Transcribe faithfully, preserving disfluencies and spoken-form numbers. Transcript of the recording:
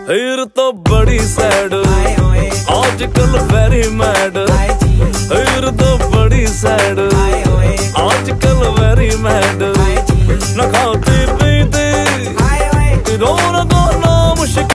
हीर तो बड़ी सैड आजकल वेरी मैड। हीर तो बड़ी सैड आजकल वेरी मैड। न खाती पीती रोना